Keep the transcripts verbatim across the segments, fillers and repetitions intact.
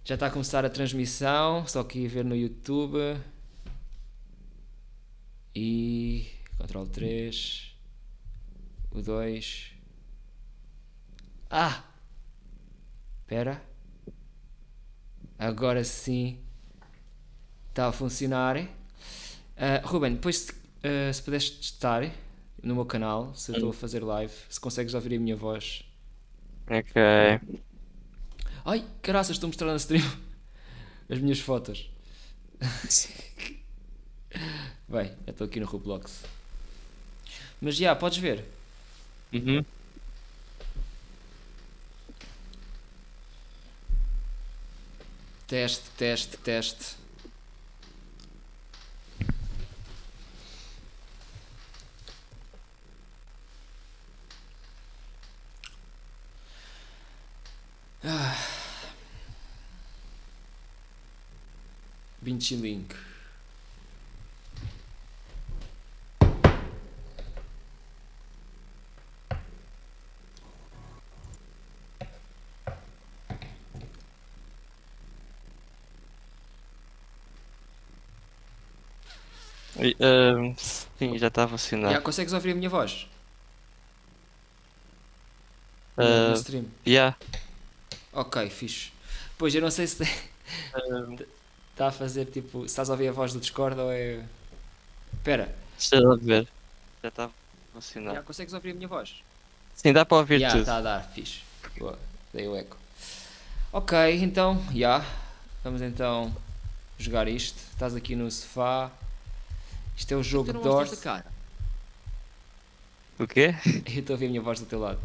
Já está a começar a transmissão, só que ia ver no YouTube. E. Ctrl três. O dois. Ah! Espera. Agora sim. Está a funcionar. Uh, Ruben, depois se, uh, se puderes testar no meu canal, se eu estou a fazer live, se consegues ouvir a minha voz. Ok. Ai, caraças, estou a mostrar na stream as minhas fotos. Bem, eu estou aqui no Roblox. Mas já, podes ver. Uhum. Teste, teste, teste. Ah. Vinci Link. E, ahm, sim, já está a funcionar. Já, consegues ouvir a minha voz? No, no Ah, stream. yeah. Ok, fixe. Pois, eu não sei se Ahm, está a fazer tipo. Se estás a ouvir a voz do Discord ou é. Espera. Deixa eu ver. Já está a Já, funcionar. consegues ouvir a minha voz? Sim, dá para ouvir Já, tudo. está a dar, fixe. Boa, dei o eco. Ok, então, já. Vamos então jogar isto. Estás aqui no sofá. Isto é o jogo Tu não mostras a Doors. cara? O quê? Eu estou a ouvir a minha voz do teu lado.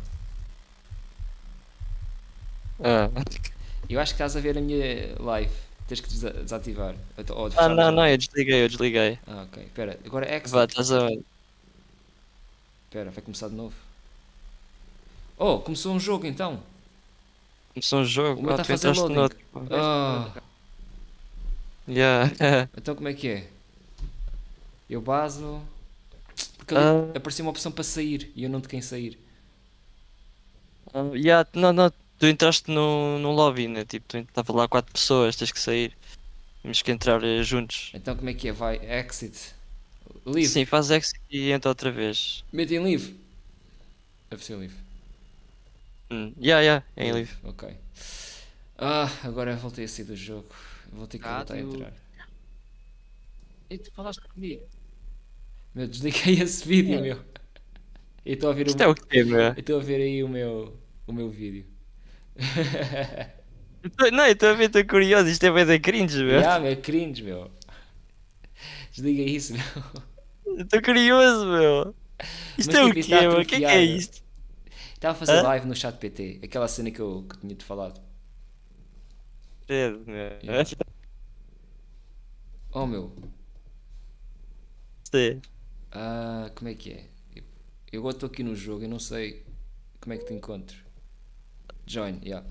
Ah, Eu acho que estás a ver a minha live. Tens que desa- desativar. Ou ah fechar a não, não, janela. eu desliguei, eu desliguei. Ah, ok. Espera, agora Vá, exit. estás a. Espera, vai começar de novo. Oh, começou um jogo então. Começou um O jogo. meu Ah, está a tu fazer entraste no loading. outro. Ah, Yeah. então como é que é? Eu baso. Porque ali Ah, apareceu uma opção para sair e eu não toquei em sair. ah, yeah, não, não, tu entraste no, no lobby, né? Tipo, tu estava lá quatro pessoas, tens que sair. Temos que entrar eh, juntos. Então como é que é? Vai, exit. Leave. Sim, faz exit e entra outra vez. Mete em leave. Deve ser leave. Hum. Yeah, yeah, é em Leave, livre. ok. Ah, agora voltei a sair do jogo. Vou ter que voltar a Rádio. entrar. E tu falaste comigo? Meu, desliguei esse vídeo, É. meu. Eu estou a ver Isto o. é o quê, meu? Eu estou a ver aí o meu. O meu vídeo. Eu tô- Não, eu estou a ver, estou curioso. Isto é bem da cringe, E meu. ah, meu, cringe, meu. Desliga isso, meu. Estou curioso, meu. Isto Mas é o tipo, isso está quê, meu? O que é que é atrofiado. isto? Estava a fazer Hã? live no chat P T. Aquela cena que eu, que eu tinha-te falado. Credo, meu. Yeah. Oh, meu. Sim. Ah, como é que é? Eu eu agora estou aqui no jogo. Eu não sei como é que te encontro. Join, yeah.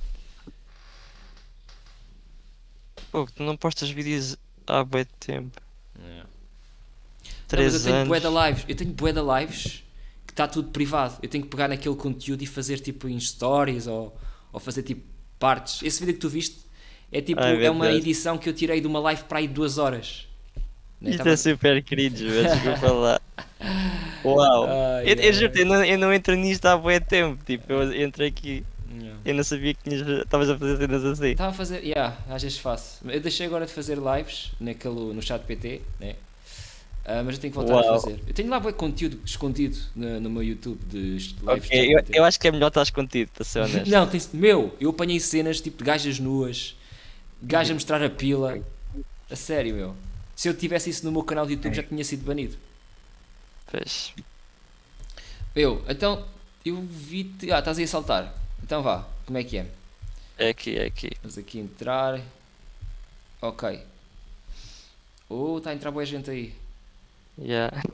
Pô, tu não postas vídeos há bem tempo. Yeah. Não, mas eu Três tenho bué de anos. lives. Eu tenho bué de lives que está tudo privado. Eu tenho que pegar naquele conteúdo e fazer tipo em stories ou, ou fazer tipo partes. Esse vídeo que tu viste é tipo, Ai, é meu uma Deus. edição que eu tirei de uma live para aí de duas horas. Né? Isto é Tava... super cringe, meu. Desculpa lá. Uau. Ai, Eu, eu juro, ai. eu não, eu não entro nisto há bem tempo. Tipo, eu entrei aqui. Yeah. Eu não sabia que tinhas- estavas a fazer cenas assim. Estava a fazer, yeah, às vezes faço. Eu deixei agora de fazer lives naquele, no chat P T, né? Ah, mas eu tenho que voltar a Uau. fazer. Eu tenho lá bué conteúdo escondido no, no meu YouTube de Ok, lives de chat eu, P T. eu acho que é melhor estar escondido, para ser honesto. Não, tem meu, eu apanhei cenas tipo de gajas nuas, gajas a mostrar a pila. A sério, meu. Se eu tivesse isso no meu canal de YouTube já tinha sido banido. Pois. Eu, então, eu vi-te. Ah, estás aí a saltar. Então vá, como é que é? É aqui, é aqui. Vamos aqui entrar. Ok. Oh, está a entrar boa gente aí. Yeah.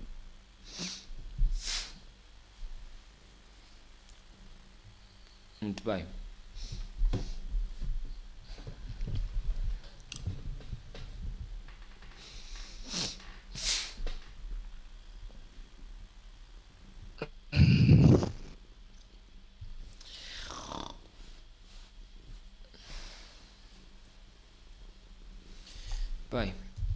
Muito bem. Bem.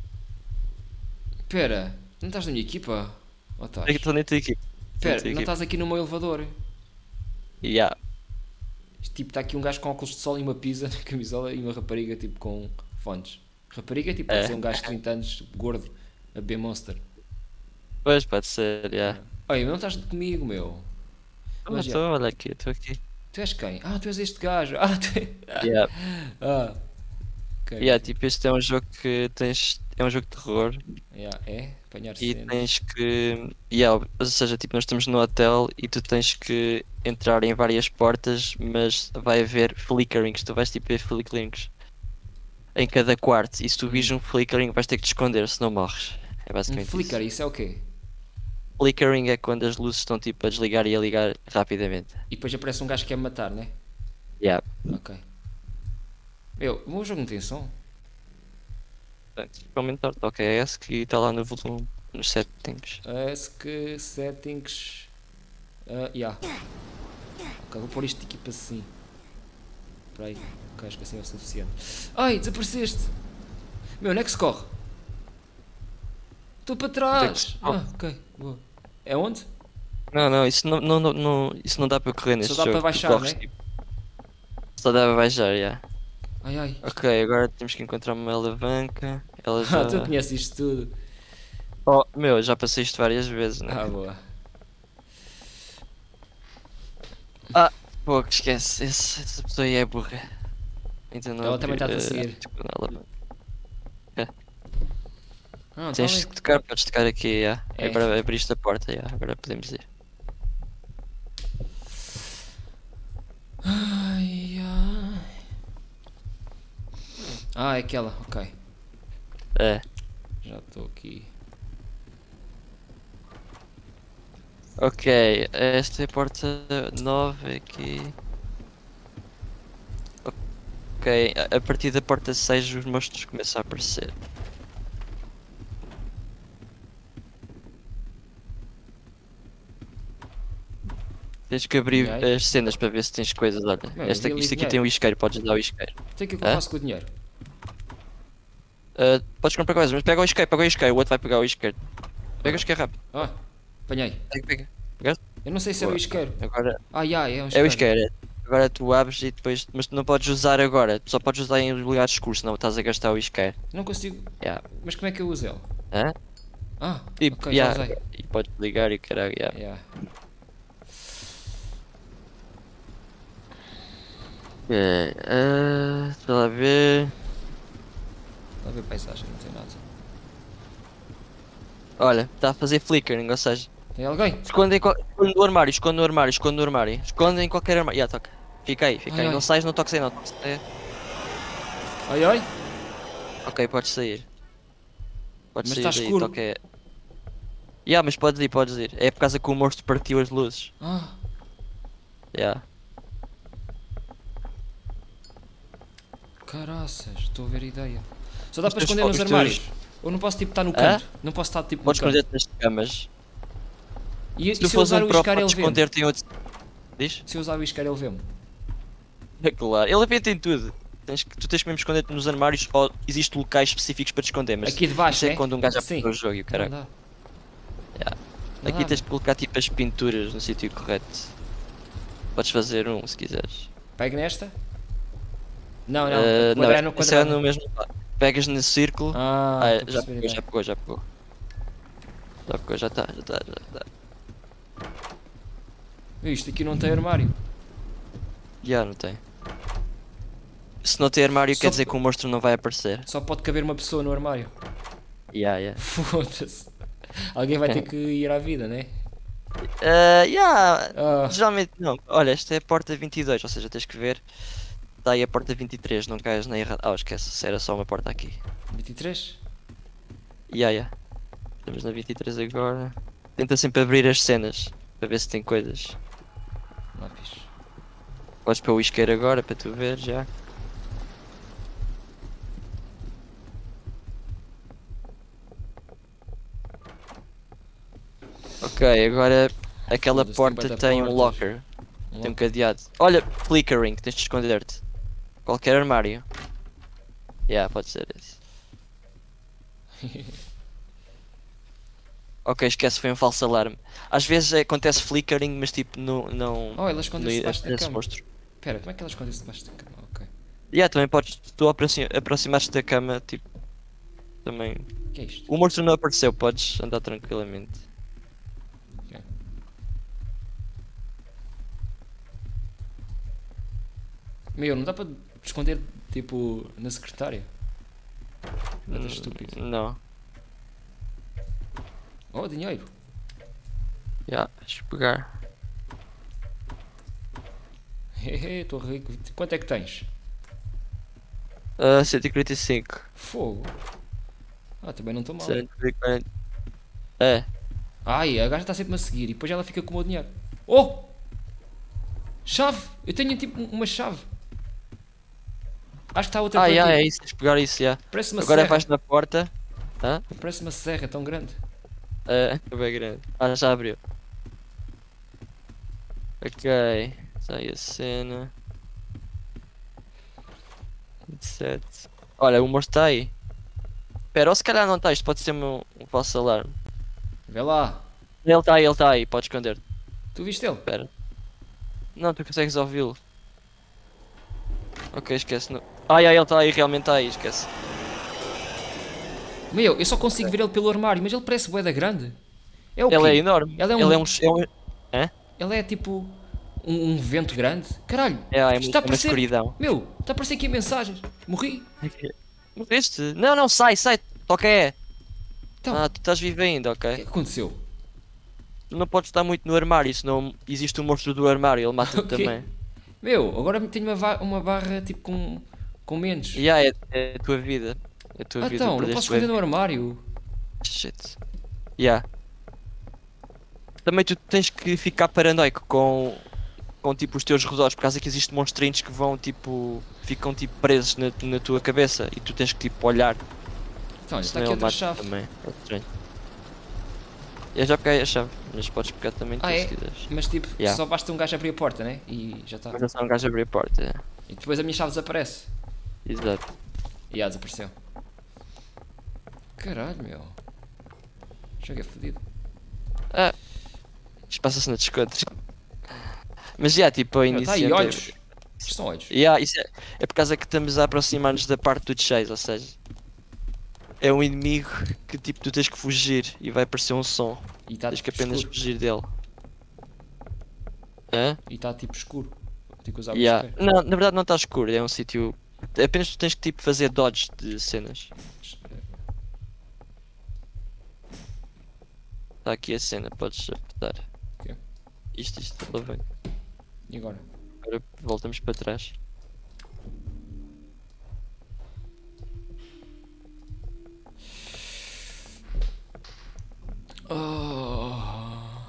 Pera, não estás na minha equipa? Ou É estás? que estou na tua equipe. Estou na Pera, tua não equipe. estás aqui no meu elevador. Yeah. Isto, tipo, está aqui um gajo com óculos de sol e uma pizza na camisola e uma rapariga tipo com fones. Rapariga tipo pode É. ser um gajo de trinta anos, gordo, a beber Monster. Pois, pode ser, yeah. Olha, não estás comigo, meu. Ah, Mas mas já, estou, olha aqui, estou aqui. tu és quem? Ah, tu és este gajo. Ah, tu és... Yeah. Ah, ok. Yeah, tipo, este é um jogo que tens. É um jogo de terror Yeah, é? Apanhar e cenas. tens que. Yeah, ou seja, tipo, nós estamos no hotel e tu tens que entrar em várias portas, mas vai haver flickerings, tu vais tipo ver flickerings em cada quarto. E se tu vis um flickering vais ter que te esconder, senão morres. É Um basicamente flicker, isso. isso é o quê? Flickering é quando as luzes estão tipo a desligar e a ligar rapidamente. E depois aparece um gajo que quer me matar, né? Yeah. Ok. Meu, o meu jogo não tem som. Portanto, aumentar o K S que está lá no volume, nos settings. Parece que settings. Ah, yeah. Ok, vou pôr isto de equipa assim. Espera aí. Ok, acho que assim é o suficiente. Ai, desapareceste! Meu, onde é que se corre? Estou para trás! Onde Ah, ok, boa. É onde? Não, não, isso não, não, não, não- isso não dá para correr neste dá jogo. para tu baixar, corres, né? tipo, só dá para baixar, já. Ai ai. Ok, agora temos que encontrar uma alavanca. Ela Ah, tu já. conheces isto tudo. Oh, meu, já passei isto várias vezes, né? Ah, boa. Pô, que esquece, esse- essa pessoa aí é burra. Então não Ela também abrir, está-te a eh, seguir. tipo, na alavanca. Ah, tá Tens bem. de tocar, podes tocar aqui, já. É. Agora abriste a porta, já. Agora podemos ir. Ai ai. Ah, é aquela, ok. É. Já estou aqui. Ok, esta é a porta nove aqui. Ok, a- a partir da porta seis os monstros começam a aparecer. Tens que abrir Dinheiro. as cenas para ver se tens coisas. Olha, Meu, esta, eu vi ali isto aqui tem dinheiro. o isqueiro, podes dar o isqueiro. Então o que é que eu Hã? faço com o dinheiro? Ah, podes comprar coisas, mas pega o isqueiro, pega o isqueiro, o outro vai pegar o isqueiro. Pega o isqueiro rápido. Ah, apanhei. Pega, pega. Eu não sei se era o Boa. isqueiro. Agora Ah, já, é um é o isqueiro. isqueiro. é. Agora tu abres e depois. Mas tu não podes usar agora, tu só podes usar em lugares escuros, senão estás a gastar o isqueiro. Não consigo. Yeah. Mas como é que eu uso ele? Hã? Ah, E, ok, yeah, já usei. e podes ligar e caralho, yeah. Yeah. Ok, ah, deixa lá ver. Está a ver paisagem, não tem nada. Olha, está a fazer flickering, ou seja, Tem alguém? esconde, em qual... esconde no armário, esconde no armário, esconde no armário. Esconde em qualquer armário. Yeah, toca. Fica aí, fica Ai, aí. ai. Não sais, não toques aí, não toques aí. Ai ai. Ok, podes sair. Podes Mas sair está daí, escuro. toca aí. Yeah, mas podes ir, podes ir. É por causa que o monstro partiu as luzes. Ah, Yeah. caraças, estou a ver a ideia. Só dá Os para teus esconder fo- nos os armários. teus- Ou não posso tipo estar no Hã? canto. Não posso estar tipo Podes no canto. esconder-te nas camas. E, e Se tu se eu fores usar um o pro, iscar ele podes vê-me? esconder-te em outro. Diz? Se eu usar o iscar ele vê-me. É claro. Ele vê em tudo. Tens que, tu tens que mesmo esconder-te nos armários ou existem locais específicos para te esconder, mas Aqui de baixo, isso é né? quando um gajo Sim. aperta o jogo e o Não caralho. dá. Yeah. Não Aqui dá. tens que colocar tipo as pinturas no sítio correto. Podes fazer um se quiseres. Pego nesta? Não, não. Eh, não, quadrado no esse é quadrado. no mesmo. Pegas nesse círculo. Ah, Ah, estou a já perceber a pegou, ideia. já pegou, já pegou. Já pegou, já está, já está, já está. Isto aqui não tem armário. Já não tem. Se não tem armário Só quer dizer p- que o monstro não vai aparecer. Só pode caber uma pessoa no armário. Yeah, yeah. Foda-se. Alguém vai ter que ir à vida, né? Uh, yeah, Ah, geralmente não. Olha, esta é a porta vinte e dois, ou seja, tens que ver. Está aí a porta vinte e três, não caias na errada. Ah, esquece, se era só uma porta aqui. vinte e três? Yeah, yeah. Estamos na vinte e três agora. Tenta sempre abrir as cenas para ver se tem coisas. Lápis. Podes pôr o isqueiro agora para tu ver já. Ok, agora aquela Foda-se, tem porta bué de tem um portas. locker, Um tem um cadeado. Olha, flickering, tens de esconder-te. Qualquer armário. Yeah, pode ser esse. Ok, esquece, foi um falso alarme. Às vezes acontece flickering, mas tipo, não. não Oh, ela escondeu-se não- debaixo da nesse cama. monstro. Espera, como é que ela escondeu-se debaixo da cama? Ok. E yeah, também podes, tu aproxi- aproximaste da cama, tipo, também. O que é isto? O monstro não apareceu, podes andar tranquilamente. Ok. Meu, não dá para esconder, tipo, na secretária? Não é Hum, estúpido. Não. Oh, dinheiro. Já, deixa eu pegar. Hehe, estou rico. Quanto é que tens? Ah, cento e quarenta e cinco. Fogo. Ah, também não estou mal. cento e quarenta. É. Ai, a gaja está sempre a seguir e depois ela fica com o meu dinheiro. Oh! Chave! Eu tenho tipo uma chave. Acho que está outra Ah, por já, aqui. é isso, tens de pegar isso, já. Parece uma Agora serra. vais na porta. Hã? Parece uma serra tão grande. É, é bem grande. Ah, já abriu. Ok. Sai a cena. vinte e sete. Olha, o monstro está aí. Espera, ou se calhar não está, isto pode ser um, um falso alarme. Vê lá. Ele está aí, ele está aí, pode esconder. Tu viste ele? Espera. Não, tu consegues ouvi-lo. Ok, esquece. Não. Ai, ai, ele está aí, realmente está aí, esquece. Meu, eu só consigo ver ele pelo armário, mas ele parece bué da grande. É o Ele é quê? enorme. Ele é um- Ele é um. É, um... Ele é tipo um, um vento grande. Caralho, é, é, isto está a uma parecer... escuridão. Meu, está a aparecer aqui mensagens. Morri. Morreste? Não, não, sai, sai. Toca é. Então, Ah, tu estás vivo ainda, o que é ok? que aconteceu? Tu não podes estar muito no armário, senão existe um monstro do armário, ele mata-te Ok. também. Meu, agora tenho uma, va- uma barra tipo com, com menos. E yeah, é, é a tua vida. É a tua Ah, vida. então, não perdeste posso o esconder no armário. Shit. Yeah. Também tu tens que ficar paranoico com, com tipo os teus redores, por causa que existem monstrinhos que vão tipo. Ficam tipo presos na, na tua cabeça e tu tens que tipo olhar. Então, olha, está Senão aqui ele outra mata chave. também. É estranho. Eu já peguei a chave, mas podes pegar também tu Ah, se é? quiseres. Mas tipo, Yeah. só basta um gajo abrir a porta, né? E já está. Mas é só um gajo abrir a porta. É. E depois a minha chave desaparece. Exato. E já desapareceu. Caralho, meu. O jogo é fodido. Ah, isto passa-se na descontos. Mas já, tipo, a Está início. aí, olhos. Isto são olhos. Yeah, isso é, é por causa que estamos a aproximar-nos da parte do chase, ou seja, é um inimigo que tipo tu tens que fugir e vai aparecer um som. E está Tens que tipo apenas escuro. fugir dele. Hã? E está tipo escuro. Tenho que usar o Yeah. isqueiro. Não, na verdade não está escuro, é um sítio. Apenas tu tens que tipo fazer dodge de cenas. Está aqui a cena, podes apertar. Ok. Isto, isto, alavanca. E agora? Agora voltamos para trás. Oh.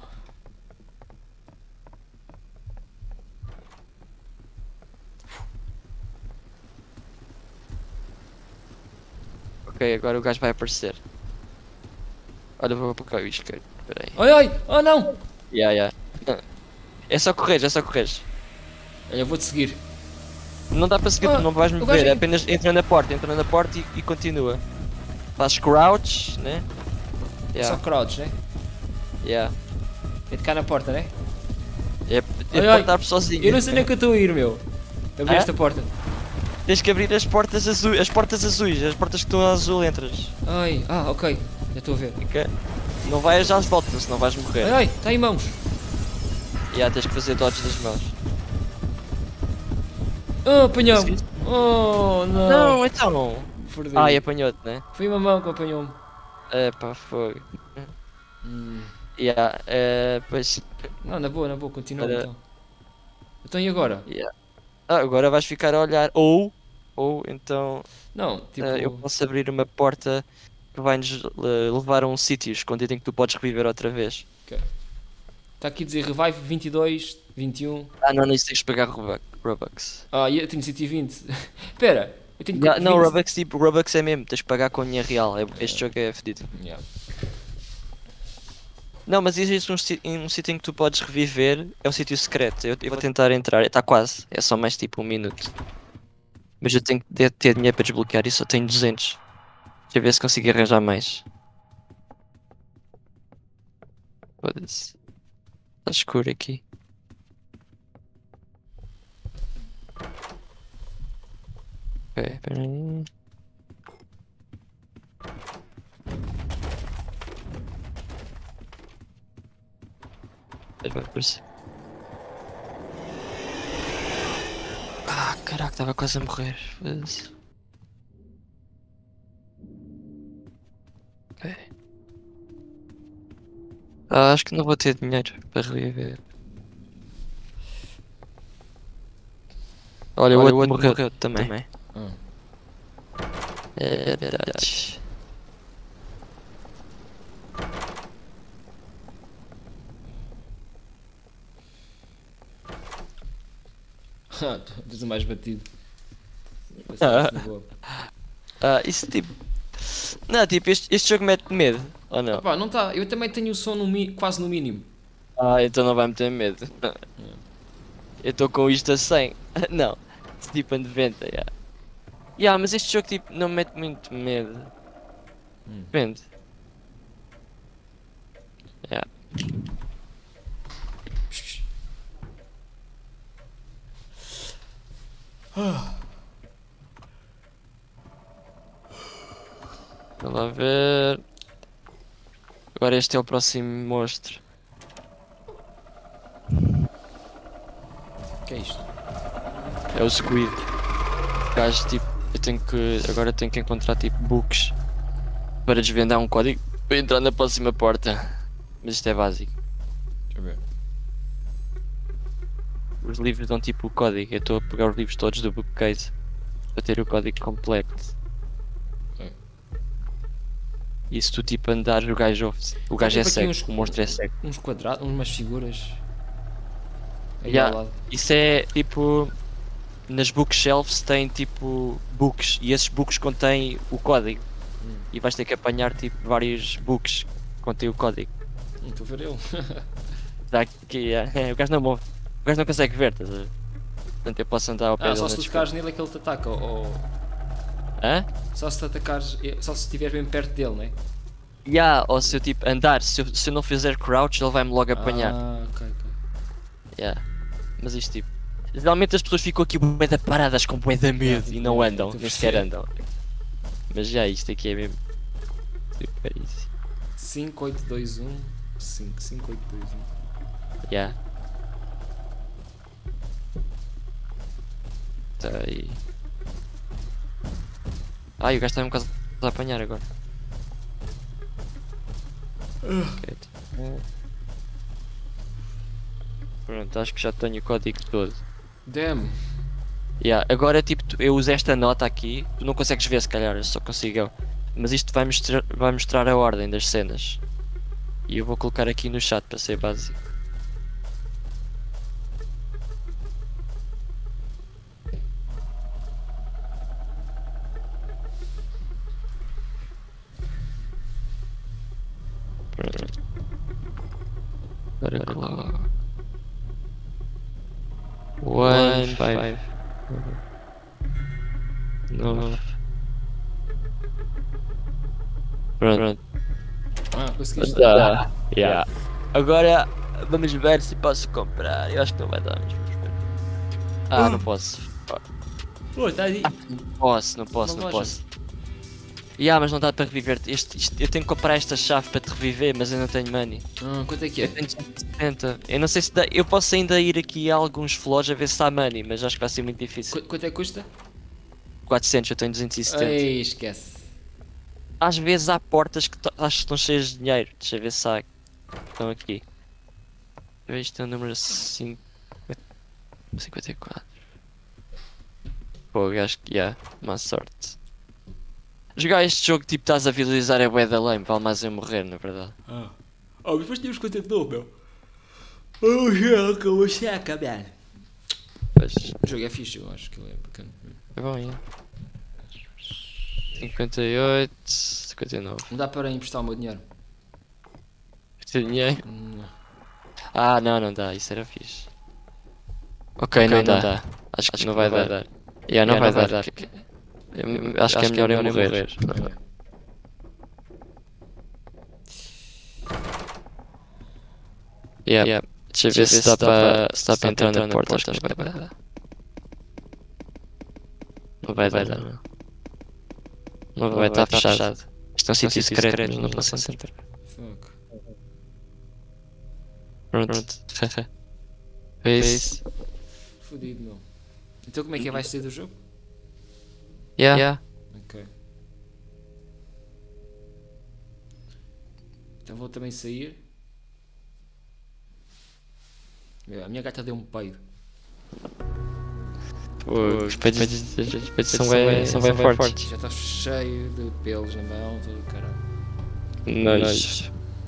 Ok, agora o gajo vai aparecer. Olha, vou apagar o isqueiro. Espera aí. Ai ai! Oh não! Yeah, yeah. É só correr, é só correr. Olha, eu vou-te seguir. Não dá para seguir, Ah, tu não vais me o gajo ver, é- é apenas entra na porta, entra na porta e, e continua. Faz crouch, né? Só Yeah, crouch, né? yeah. É de cá na porta, né? É, é Ai, ai, portar sozinho. Eu não sei nem que eu estou a ir, meu. Abri Ah? esta porta. Tens que abrir as portas azuis, as portas azuis, as portas que estão a azul entras. Ai, ah, ok. Já estou a ver. Ok? Não vais às voltas, senão vais morrer. Ai ai, está em mãos. Yeah, tens que fazer dodge das mãos. Oh, apanhou-me. Conseguiste? Oh, não. Não, então. Perdi. Ai, apanhou-te, né? Foi uma mão que apanhou-me. É pá, fogo. Hum. Yeah, é, pois. Não, na boa, na boa, continua Olha. então. Então e agora? Yeah. Ah, agora vais ficar a olhar. Ou, ou então Não, tipo. ah, eu posso abrir uma porta que vai-nos eh, levar a um sítio escondido em que tu podes reviver outra vez. Está aqui a dizer Revive vinte e dois, vinte e um. Ah, não, nisso tens que pagar Robux. Robux. Ah, e eu tenho cento e vinte. Espera, eu tenho Yeah, não, vinte. Robux, tipo, Robux é mesmo, tens que pagar com dinheiro real. É- Este jogo é fedido. Yeah. Não, mas existe um, si- um sítio em que tu podes reviver, é um sítio secreto. Eu, eu vou tentar entrar, está quase, é só mais tipo um minuto. Mas eu tenho que ter, ter dinheiro para desbloquear e só tenho duzentos. Deixa eu ver se consigo arranjar mais. Foda-se. Está escuro aqui. Ok, peraí. Vai aparecer. Ah, caraca, estava quase a morrer. Foda-se. Ok. Ah, acho que não vou ter dinheiro para reviver. Olha, o Olha, outro morreu, também. Ah. É verdade. Tens o mais batido. Ah. Na boa. Ah, isso tipo. Não, tipo, este, este jogo mete medo, ou não? Opa, não está. Eu também tenho o som no mi- quase no mínimo. Ah, então não vai meter medo. Eu estou com isto a cem. Não, tipo a noventa, yeah. Yeah, mas este jogo tipo não mete muito medo. Hum. Depende. Yeah. Vamos lá ver. Agora este é o próximo monstro. O que é isto? É o Squid. O gajo tipo. Eu tenho que. Agora tenho que encontrar tipo books para desvendar um código para entrar na próxima porta. Mas isto é básico. Deixa eu ver. Os livros dão tipo o código. Eu estou a pegar os livros todos do bookcase para ter o código completo. Ok. E se tu tipo andar, o gajo ouve-se. O gajo é tipo aqui cego, uns- o monstro é cego. Uns quadrados, umas figuras. Aí Yeah. ao lado. Isso é tipo. Nas bookshelves tem tipo books e esses books contêm o código. Hum. E vais ter que apanhar tipo vários books que contêm o código. Não estou a ver ele. Dá aqui, é, o gajo não move. O gajo não consegue ver, estás a ver? Portanto eu posso andar ao pé Ah, dele. só se na tu tocares nele é que ele te ataca. Ou, ou- Hã? só se te atacares. Só se estiveres bem perto dele, né? Yeah, ou se eu tipo andar, se eu, se eu não fizer crouch ele vai-me logo apanhar. Ah, ok, ok. Yeah. Mas isto tipo. Geralmente as pessoas ficam aqui bué da paradas com bué da medo tipo, e não é, andam, estou a nem sequer perceber. andam. Mas já isto aqui é mesmo. Super easy. cinco, oito, dois, um. cinco, cinco, oito, dois, um. Yeah. Tá aí. Ai, o gajo está-me quase a apanhar agora. Ok, tá. Pronto, acho que já tenho o código todo. Damn. Yeah, agora tipo, tu- eu uso esta nota aqui, tu não consegues ver se calhar, eu só consigo eu. Mas isto vai mostrar, vai mostrar a ordem das cenas. E eu vou colocar aqui no chat para ser básico. Pronto. Agora coloco. One, five. Nove. Pronto. Ah, conseguiste. Tá. Yeah. Agora vamos ver se posso comprar. Eu acho que não vai dar, mas vamos ver. Ah, não posso. Pô, está aí. Não posso, não posso, Uma não loja. posso. Yeah, mas não dá para reviver. Este, isto- eu tenho que comprar esta chave para te reviver, mas eu não tenho money. Ah, quanto é que Eu é? tenho cento e setenta. Eu não sei se dá. Eu posso ainda ir aqui a alguns floors a ver se há money, mas acho que vai ser muito difícil. Qu- quanto é que custa? quatrocentos, eu tenho duzentos e setenta. Ei, esquece. Às vezes há portas que to- acho que estão cheias de dinheiro. Deixa eu ver se há. Estão aqui. Isto é o número cinco... cinquenta e quatro. Pô, eu acho que, yeah, má sorte. Jogar este jogo tipo estás a visualizar é bué da lame, vale mais eu morrer, na verdade. Ah. Oh, mas depois tínhamos conta de novo, meu. Oh, já, como seca, man. Pois, O jogo é fixe, eu acho que ele é bacana. é bom, yeah. cinquenta e oito, cinquenta e nove. Não dá para emprestar o meu dinheiro. Tem dinheiro? Hum, Não. Ah, não, não dá, isso era fixe. Ok, não, dá. Acho que não vai dar. Yeah, não vai dar. Eu- Acho que é melhor eu morrer. Yeah, yeah. Deixa eu ver se dá para se dá para entrar na porta. Acho que não vai dar. Não vai dar, não. Não vai, está fechado. Isto é um sítio secreto, mas não posso entrar. Fuck. Pronto. É isso. Fodido, meu. Então como é que é? Vais sair do jogo? Yeah. Yeah. Ok. Então vou também sair. A minha gata deu um peido. Pô, os peidos os peidos são bem, são bem fortes. Já está cheio de pelos na mão, todo o caralho. Nós.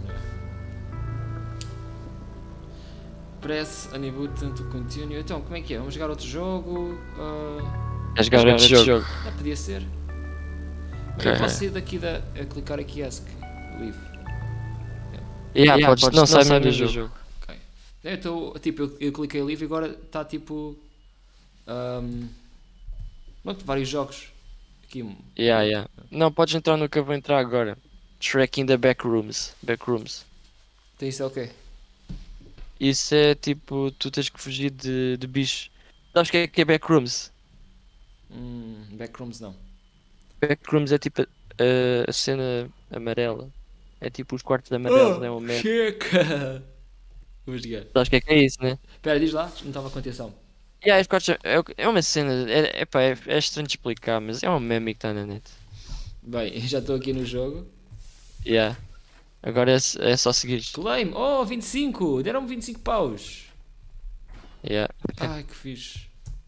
Press unbutton to continue. Então, como é que é? Vamos jogar outro jogo? Uh... É jogar outro jogo. Ah, podia ser. Okay. Eu posso sair daqui da, a clicar aqui ask leave. Yeah, yeah, podes, podes não sair mesmo do jogo. Ok. Eu, tô, tipo, eu, eu cliquei leave e agora está tipo. Um, pronto, vários jogos. Aqui. Yeah, yeah. Não, podes entrar no que eu vou entrar agora. Track in the backrooms. Backrooms. Tem isso é o quê? Isso é tipo, tu tens que fugir de, de bichos. Sabes o que é que é backrooms? Hum, backrooms não. Backrooms é tipo a, a cena amarela. É tipo os quartos amarelos, é um merda. Checa! Vou jogar. Sabes o que é que é isso, né? Espera, diz lá, não estava com atenção. Yeah, os quartos, é, é uma cena, é, é, pá, é, é estranho de explicar, mas é um meme que está na net. Bem, já estou aqui no jogo. Yeah. Agora é, é só seguir. Claim! Oh, vinte e cinco! Deram-me vinte e cinco paus! Yeah. Ai, que fixe.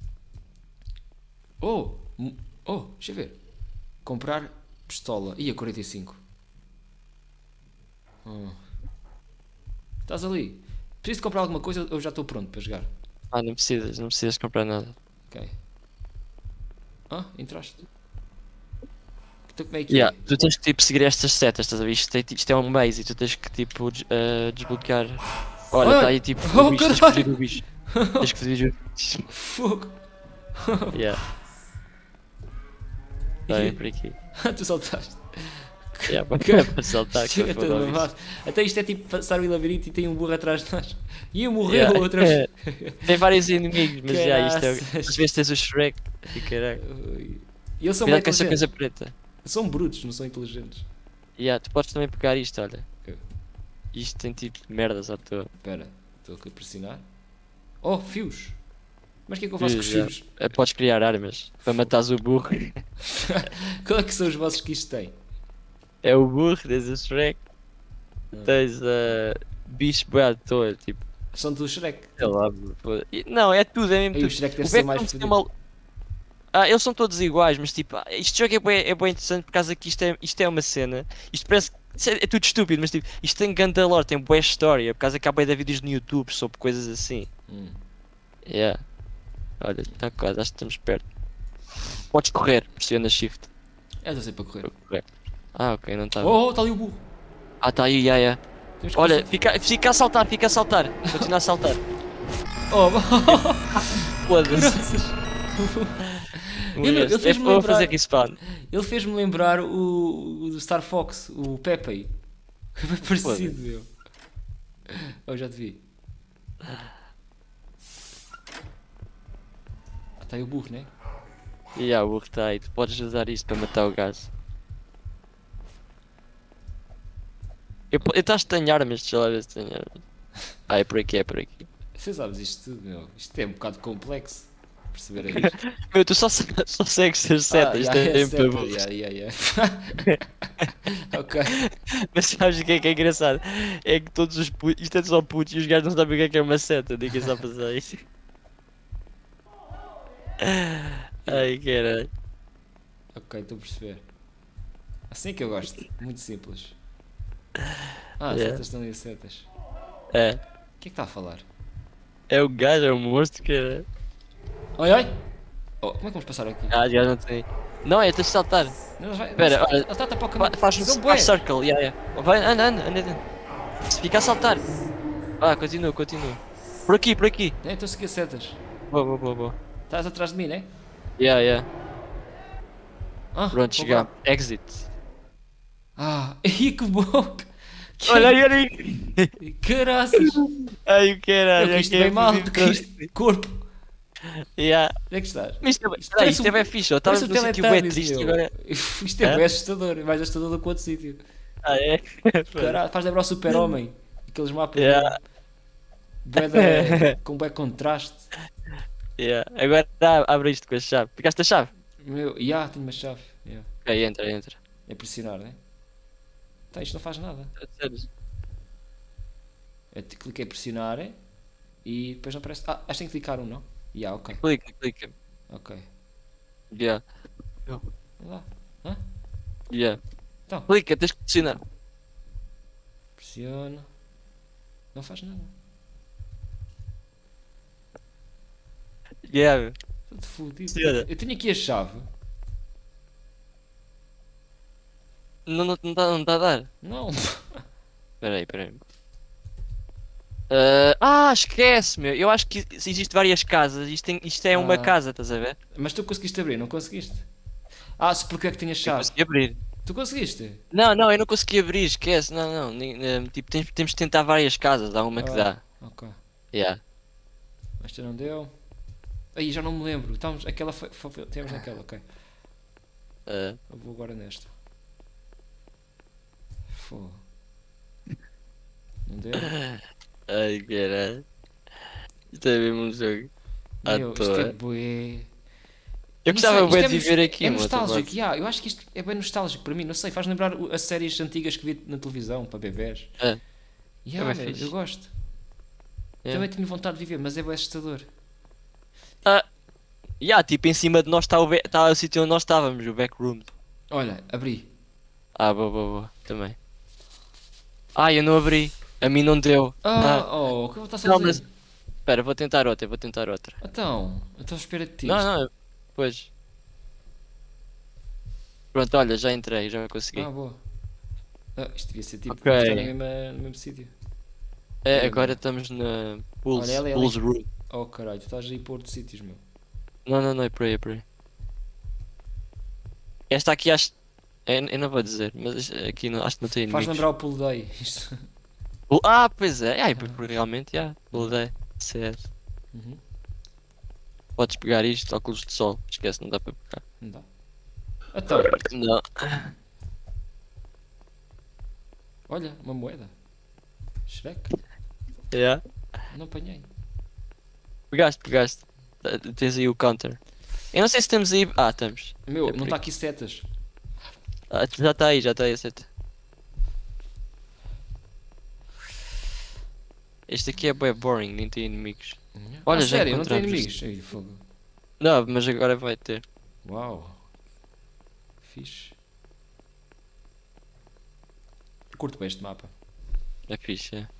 Oh! Oh, deixa eu ver. Comprar pistola. Ia, quarenta e cinco. Oh. Estás ali. Preciso de comprar alguma coisa ou já estou pronto para jogar? Ah, não precisas, não precisas comprar nada. Ok. Ah, entraste. Então como é que Yeah. é? Tu tens que tipo seguir estas setas, estás a ver? Isto é, isto é um maze e tu tens que tipo des- uh, desbloquear. Olha, Olha! está aí tipo Oh, o bicho, tens que caralho! fugir do bicho. Tens que fugir do bicho. Fogo! Yeah. Está bem por aqui. Tu saltaste. Yeah, para para saltar que Chega eu todo vou dar mamado. Até isto é tipo passar o labirinto e tem um burro atrás de nós. E eu morreu Yeah. outra vez. Tem vários inimigos, mas já isto é. Caraças. Às vezes tens o Shrek e caralho. Ui. E eles são Cuidado bem com essa inteligentes. coisa preta. São brutos, não são inteligentes. Yeah, tu podes também pegar isto, olha. Ok. Isto tem tipo merdas à toa. Espera, estou aqui a pressionar. Oh, fios! Mas o que é que eu faço com os Fios, fios? Eh, Podes criar armas para matares o burro. Qual é que são os vossos que isto tem? É o burro, tens o Shrek, Ah. tens a bicho bem à toa, tipo, São do Shrek. sei lá, pô. E- não, é tudo, é mesmo Aí o tudo. Shrek deve O ser mais Backrooms tem fodido. uma- Ah, eles são todos iguais, mas tipo, ah, este jogo é bem, é bem interessante por causa que isto é, isto é uma cena, isto parece que isto é, é tudo estúpido, mas tipo, isto tem ganda lore, tem boa história, por causa que há bué de vídeos no YouTube sobre coisas assim. Hum. Yeah. Olha, está quase, acho que estamos perto. Podes correr, pressiona shift. É, estou sempre a correr. para correr. Ah, ok, não está. Oh, oh, está ali o burro. Ah, está aí, yeah, yeah. Temos que Olha, passar- fica, fica a saltar, fica a saltar. Continua a saltar. Oh, Foda-se. Ele- ele fez-me Vou lembrar- fazer respawn. ele fez-me lembrar o, o do Star Fox, o Pepe. É bem parecido, meu. Oh, já te vi. Ah, está aí o burro, né? E yeah, o burro está aí. Tu podes usar isto para matar o gajo. Eu po- eu estás a ter armas, deixa lá ver se tenho armas. Ah, é por aqui, é por aqui. Você sabes isto tudo, meu. Isto é um bocado complexo. Perceber é isto. Meu, tu só, se- só segues ser seta, isto Ah, é yeah, tempo seta, para burros. yeah, yeah, yeah. Ok. Mas sabes o que é que é engraçado? É que todos os putos, isto é só putos e os gajos não sabem o que é que é uma seta, diga só para passar isso. Ai caralho. Ok, estou a perceber. Assim é que eu gosto. Muito simples. Ah, Yeah. setas estão ali, setas. É, O que é que está a falar? é o gajo, é o monstro que é. Oi, oi! Oh, como é que vamos passar aqui? Ah, já não tem. Não, é, tens de saltar. Não, vai, Espera, vai- olha, ele está a tapar o Fa- caminho. Faz São um bué. faz circle, yeah, yeah. Vai, anda, anda, anda, anda. Se fica a saltar. Ah, continua, continua. Por aqui, por aqui. É, estou a seguir setas. Boa, boa, boa, boa. Estás atrás de mim, né? Yeah, yeah. Ah, Pronto, vou chegamos. lá. Exit. Ah, e que bom! Olha aí, olha aí. Caraças! Ai, o caralho. Eu que isto ok, bem mal, fui porque isto. Corpo! Yeah. Onde é que estás? Mas isto, Isto é- parece isto um- é bem fixe, ó. Parece Estavas o num sítio bem Teletubbies, triste meu. agora. Isto é Hã? bem assustador, é mais assustador do que o outro sítio. Ah, é? Caralho, faz lembrar o Super-Homem. Aqueles mapas Yeah. bué da- com bué contraste. Yeah. Agora dá- abre isto com a chave. Picaste a chave? Meu, já, tenho uma chave. Yeah. Ok, entra, entra. É pressionar, né? Tá, isto não faz nada. Sério? Eu te- cliquei pressionar é? E depois não aparece. Ah, acho que tem que clicar um, não? Já, ok. Clica, clica. Ok. Yeah. Vai lá. Yeah. Então. Clica, tens que pressionar. Pressiona. Não faz nada. Yeah. Tudo fodido. Pressiona. Eu tenho aqui a chave. Não, não, não está não tá a dar. Não. Peraí, peraí. Ah, ah, esquece, meu. Eu acho que existe várias casas. Isto, tem, isto é uma Ah. casa, estás a ver? Mas tu conseguiste abrir, não conseguiste? Ah, se porque é que tinha Eu chave? consegui abrir. Tu conseguiste? Não, não, eu não consegui abrir, esquece. Não, não. nem- eh, tipo, temos, temos de tentar várias casas. Há uma que Ah. dá. Ok. Yeah. Esta não deu. Aí já não me lembro. Estamos, aquela foi, foi, temos naquela, ok. Ah, Eu vou agora nesta. Fogo. Não deu? ai, caralho. Isto é mesmo um jogo. À Meu, isto é toa. bué. Eu Não gostava sei, bem isto de é viver nos- aqui, É mano. nostálgico, yeah, eu acho que isto é bem nostálgico para mim, não sei, faz lembrar o- as séries antigas que vi na televisão para bebés. É. Yeah, É bem meu, fixe. eu gosto. É. Também tenho vontade de viver, mas é bem assustador. Ah, yeah, tipo, em cima de nós está o, be- tá o sítio onde nós estávamos, o backroom. Olha, abri. Ah, boa, boa, boa. Também. Ah, eu não abri. A mim não deu. Ah, Ah, oh, o que eu vou estar não, sozinho? mas. Espera, vou tentar outra, vou tentar outra. Então, então espera de ti. Não, não, pois. Pronto, olha, já entrei, já consegui. Ah, boa. Ah, isto devia ser tipo, Ok. estar na mesma- no mesmo sítio. É, agora estamos na Pulse, Olha, ela é Pulse Room. Oh caralho, tu estás aí por outros sítios, meu. Não, não, não, é por aí, é por aí. Esta aqui acho. é, Eu não vou dizer, mas aqui não, acho que não tem Faz inimigos. lembrar o pulo day. Isto. Pul- Ah, pois é, ai, porque realmente, já, Pull Day, C S. Uhum, Podes pegar isto, óculos de sol, esquece, não dá para pegar. não dá. Então, Não. olha, uma moeda. Shrek? Yeah. Não apanhei. Pegaste, pegaste. Tá- Tens aí o counter. Eu não sei se temos aí. Ah, estamos. Meu, É não por está aqui setas. Ah, já está aí, já está aí a seta. Este aqui é bem boring, nem tem inimigos. Olha, ah, já sério, não tem encontramos inimigos. Ei, fogo. Não, mas agora vai ter. Uau. Fixe. Curto bem este mapa. É fixe, é.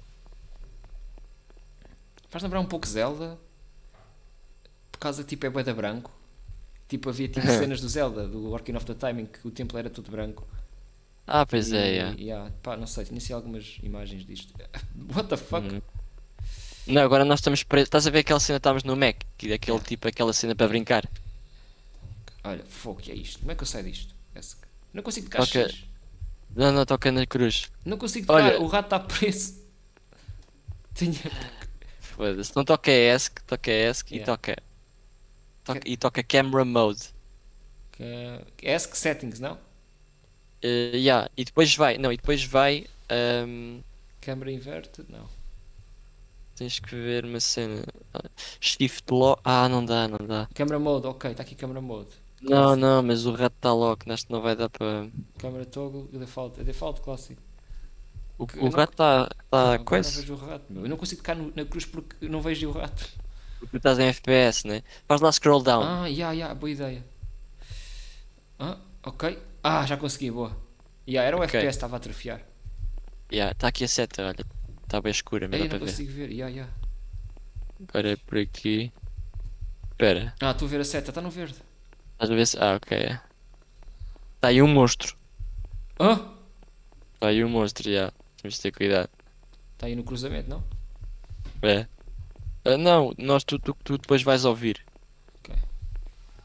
Faz lembrar um pouco Zelda. Por causa que tipo é bué da branco. Tipo havia tipo cenas do Zelda, do Ocarina of the Time, em que o templo era tudo branco. Ah, pois é, E- yeah. yeah, pá, não sei, tinha assim algumas imagens disto. What the fuck? Uhum. Não, agora nós estamos presos. Estás a ver aquela cena que estávamos no Mac? Que daquele Yeah. tipo, aquela cena para brincar. Olha, fogo, que é isto? Como é que eu saio disto? Esse- Não consigo tocar Ok. X. Não, não, toca na cruz. Não consigo tocar, Olha. o rato está preso. Tinha... Foda-se. Não toca ESC, toca ESC e Yeah. toca. toca- E toca Camera Mode. Que... Ask settings, não? Uh, yeah. E depois vai. Não, e depois vai. ahm, Câmera inverted, não. Tens que ver uma cena. Ah, Shift lock. Ah, não dá, não dá. Câmera mode, ok, está aqui câmera mode. Não, não, mas o rato está lock. Acho que não vai dar para. Câmera toggle, default, é default clássico. O, Eu o não- rato está. Tá Agora coisa. vejo o rato, meu. Eu não consigo tocar no- na cruz porque eu não vejo o rato. Porque tu estás em F P S, né? Faz lá scroll down. Ah, ya, ya, boa ideia. Ah, ok. Ah, já consegui, boa. Ya, era o Ok. F P S, estava a atrofiar. Yeah, está aqui a seta, olha. Está bem escura, mas Ei, dá não para ver. consigo ver, ya, ya. Agora é por aqui. Espera. Ah, estou a ver a seta, está no verde. Estás a ver se. Ah, ok. Está aí um monstro. Ah, Está aí um monstro, já. Temos de ter cuidado. está aí no cruzamento, não? É. Ah, não, nós, tu, tu, tu depois vais ouvir. Ok.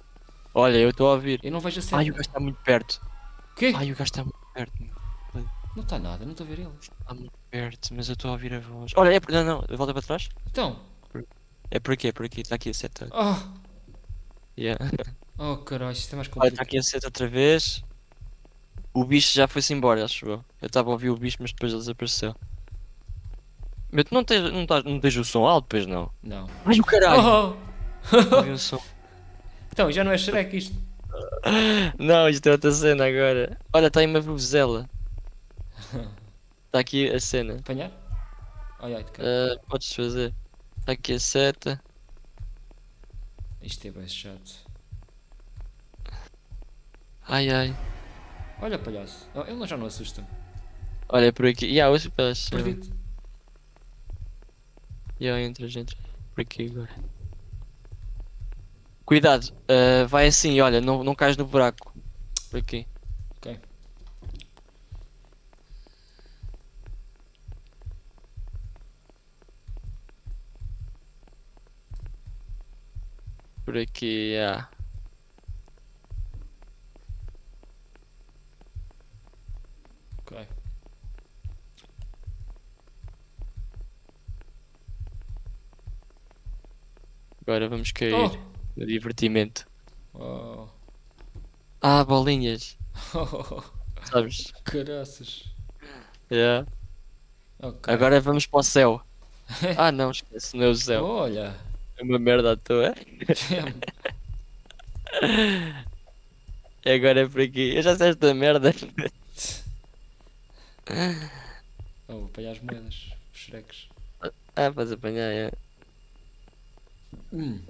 Olha, eu estou a ouvir. Eu não vejo a seta. Ai, o gajo está muito perto. O quê? Ai, o gajo está muito perto. Não está nada, não estou a ver ele. Está muito perto, mas eu estou a ouvir a voz. Olha, é por... Não, não, volta para trás. Então. É por aqui, é por aqui. Está aqui a seta. Oh, Yeah. oh caralho, isto é mais Olha, está complicado. aqui a seta outra vez. O bicho já foi-se embora, acho eu. Eu estava a ouvir o bicho, mas depois ele desapareceu. Mas tu não tens, não tens, não tens o som alto, pois não? Não. Ai o caralho! Oh, Ouvi o som. então, já não é Shrek isto. Não, isto é outra cena agora. Olha, está aí uma vuvuzela. Está aqui a cena. Apanhar? Ai ai, de cara. Ah, podes fazer. Está aqui a seta. Isto é bem chato. Ai ai. Olha, palhaço. Oh, ele não- já não assusta-me. Olha por aqui. Ya, os pés. Perdido. Ya, entra, entra. Por aqui agora. Cuidado, ah, vai assim, olha, não, não cais no buraco. Por aqui. Ok. Por aqui, ya. Ok. Agora vamos cair Oh! no divertimento. Oh! Ah, bolinhas. Oh! Sabes? Caraças. Ya. Ok. Agora vamos para o céu. Ah não, esquece, não é o céu. Olha. É uma merda à toa. E agora é por aqui. Eu já sei esta merda. Oh, vou apanhar as moedas. Os Shreks. Ah, vais apanhar, é. Hum.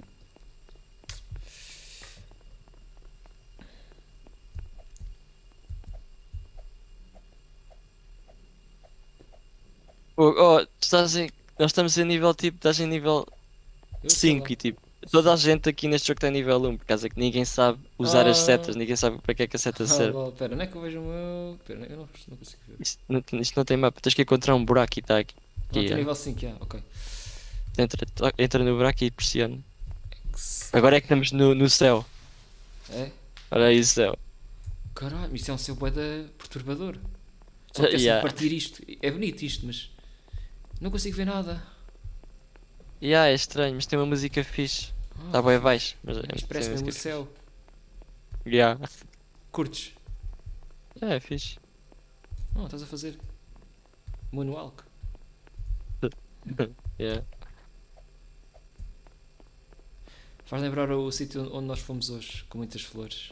Oh, oh, tu estás em... Nós estamos em nível tipo, estás em nível Eu sei cinco lá. e tipo, toda a gente aqui neste jogo está em nível um, por causa que ninguém sabe usar as Ah. setas, ninguém sabe para que é que a seta Ah, serve. vale, pera, não é que eu vejo o meu. Pera, eu não, não consigo ver. Isto não, tem- isto não tem mapa, tens que encontrar um buraco e está aqui. Não, aqui tem ó. nível cinco, já, ok. entra, to- entra no buraco e pressiona. X. Agora é que estamos no, no céu. É? Olha aí o céu. Caralho, isto é um seu bué da perturbador. Só que é Yeah. partir isto. É bonito isto, mas. Não consigo ver nada. E ah, é estranho, mas tem uma música fixe. Ah, Está bem abaixo, mas é Isto tem parece mesmo o música céu. fixe. Yeah. Curtes? É, é fixe. Oh, estás a fazer. Moonwalk. Yeah. Faz lembrar o sítio onde nós fomos hoje, com muitas flores.